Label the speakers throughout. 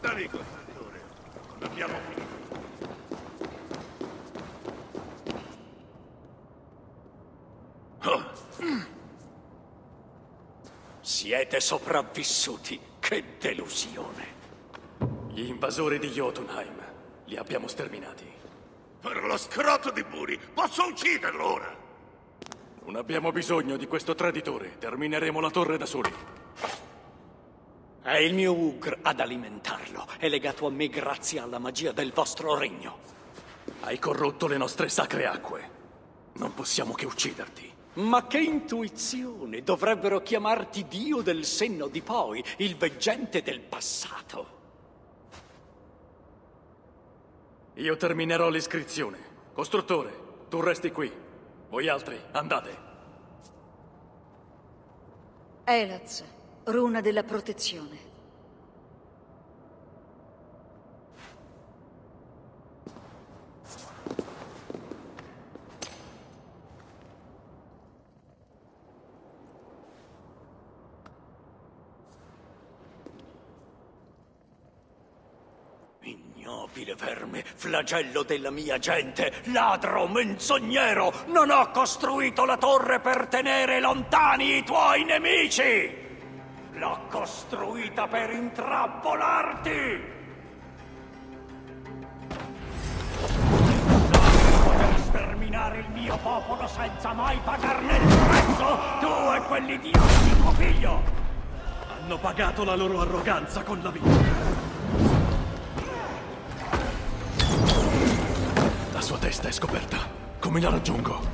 Speaker 1: Sta lì, costruttore. Abbiamo finito.
Speaker 2: Siete sopravvissuti. Che delusione.
Speaker 3: Gli invasori di Jotunheim. Li abbiamo sterminati.
Speaker 1: Per lo scroto di Buri, posso ucciderlo ora!
Speaker 3: Non abbiamo bisogno di questo traditore. Termineremo la torre da soli.
Speaker 2: È il mio Ugr ad alimentarlo. È legato a me grazie alla magia del vostro regno.
Speaker 3: Hai corrotto le nostre sacre acque. Non possiamo che ucciderti.
Speaker 2: Ma che intuizione! Dovrebbero chiamarti Dio del senno di poi, il veggente del passato.
Speaker 3: Io terminerò l'iscrizione. Costruttore, tu resti qui. Voi altri, andate.
Speaker 4: Elaz, runa della protezione.
Speaker 2: Ignobile verme, flagello della mia gente, ladro, menzognero, non ho costruito la torre per tenere lontani i tuoi nemici! L'ho costruita per intrappolarti! Per sterminare il mio popolo senza mai pagarne il prezzo, tu e quell'idiota di tuo figlio!
Speaker 3: Hanno pagato la loro arroganza con la vita. La sua testa è scoperta. Come la raggiungo?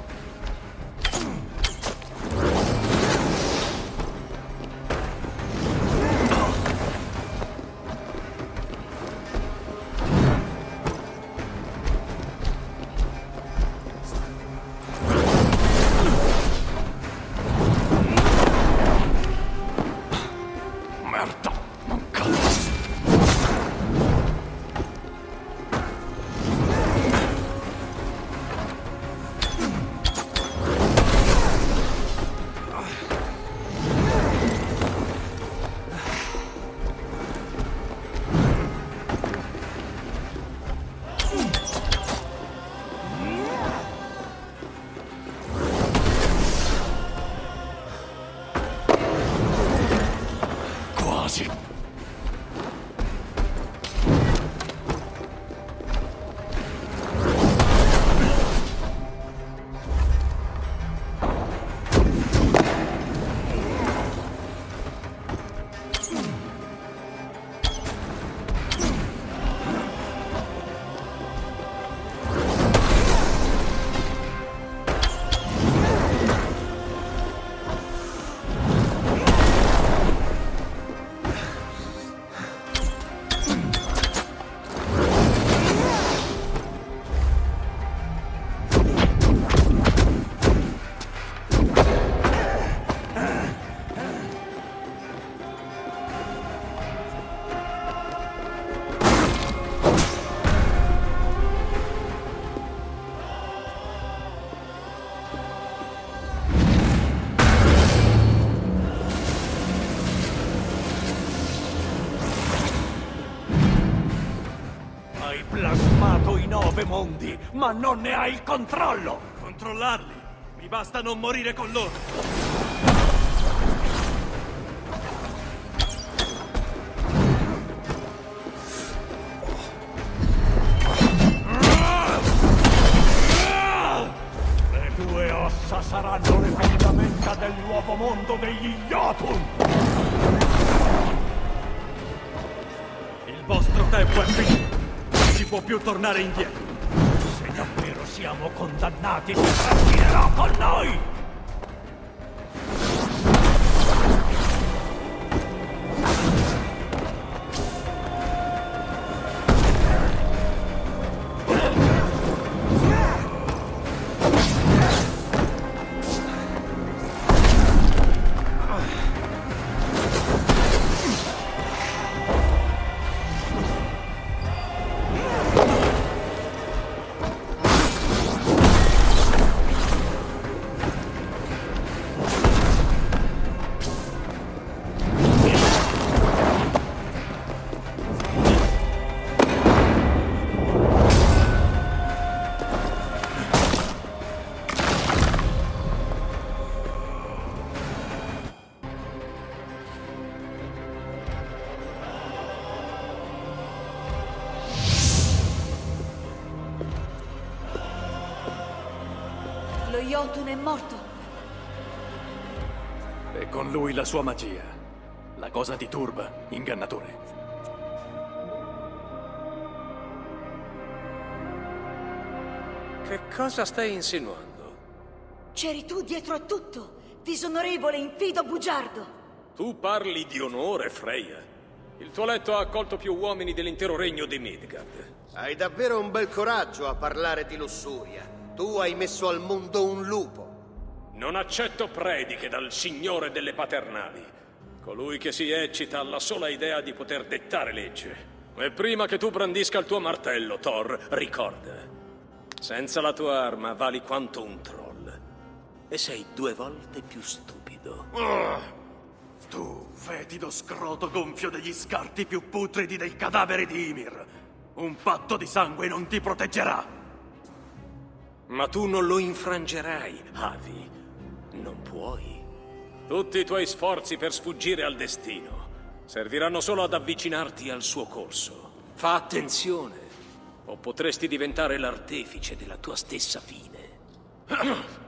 Speaker 2: Merda, mancato!
Speaker 3: Quasi.
Speaker 2: Hai plasmato i 9 mondi, ma non ne hai il controllo!
Speaker 3: Controllarli. Mi basta non morire con loro.
Speaker 2: Le tue ossa saranno le fondamenta del nuovo mondo degli Jotun!
Speaker 3: Il vostro tempo è finito. Non si può più tornare indietro.
Speaker 2: Se davvero siamo condannati, si terminerà con noi!
Speaker 4: Jotun è morto.
Speaker 3: E con lui la sua magia. La cosa ti turba, ingannatore.
Speaker 5: Che cosa stai insinuando?
Speaker 4: C'eri tu dietro a tutto, disonorevole infido bugiardo.
Speaker 5: Tu parli di onore, Freya. Il tuo letto ha accolto più uomini dell'intero regno di Midgard.
Speaker 6: Hai davvero un bel coraggio a parlare di lussuria. Tu hai messo al mondo un lupo.
Speaker 5: Non accetto prediche dal signore delle paternali. Colui che si eccita alla sola idea di poter dettare legge. E prima che tu brandisca il tuo martello, Thor, ricorda. Senza la tua arma vali quanto un troll. E sei 2 volte più stupido.
Speaker 2: Tu, fetido scroto gonfio degli scarti più putridi del cadavere di Ymir. Un patto di sangue non ti proteggerà.
Speaker 5: Ma tu non lo infrangerai, Avi. Non puoi. Tutti i tuoi sforzi per sfuggire al destino serviranno solo ad avvicinarti al suo corso. Fa attenzione, o potresti diventare l'artefice della tua stessa fine.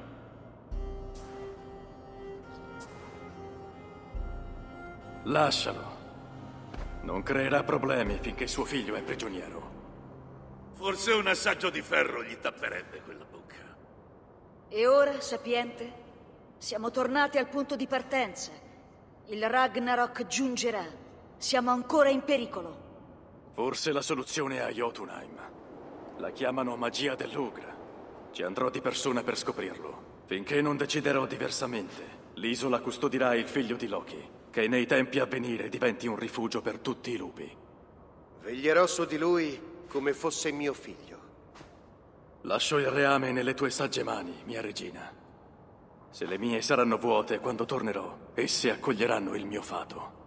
Speaker 3: Lascialo. Non creerà problemi finché suo figlio è prigioniero.
Speaker 1: Forse un assaggio di ferro gli tapperebbe quella bocca.
Speaker 4: E ora, sapiente, siamo tornati al punto di partenza. Il Ragnarok giungerà. Siamo ancora in pericolo.
Speaker 3: Forse la soluzione è a Jotunheim. La chiamano magia dell'Ugra. Ci andrò di persona per scoprirlo. Finché non deciderò diversamente, l'isola custodirà il figlio di Loki, che nei tempi a venire diventi un rifugio per tutti i lupi.
Speaker 6: Veglierò su di lui come fosse mio figlio.
Speaker 3: Lascio il reame nelle tue sagge mani, mia regina. Se le mie saranno vuote quando tornerò, esse accoglieranno il mio fato.